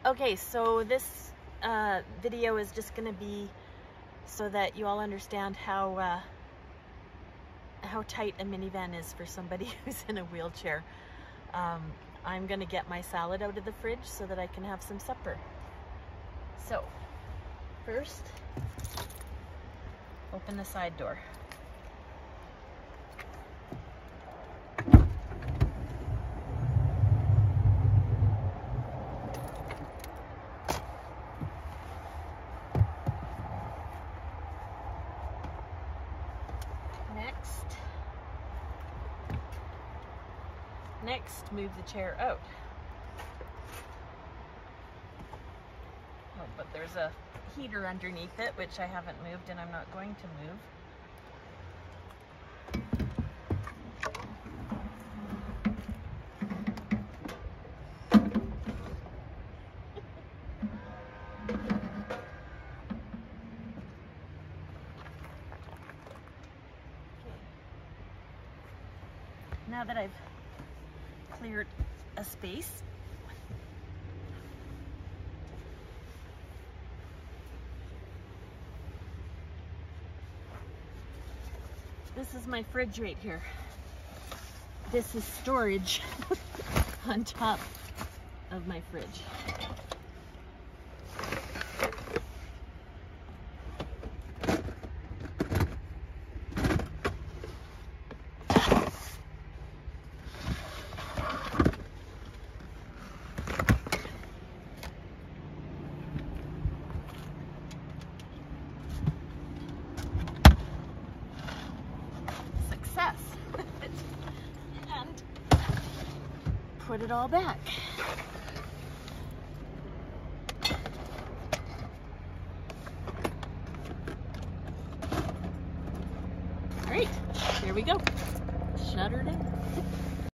Okay, so this video is just going to be so that you all understand how tight a minivan is for somebody who's in a wheelchair. I'm going to get my salad out of the fridge so that I can have some supper. So, first, open the side door. Next, move the chair out. Oh, but there's a heater underneath it, which I haven't moved and I'm not going to move. Now that I've cleared a space, this is my fridge right here. This is storage on top of my fridge. And put it all back. Great, here we go. Shut her down.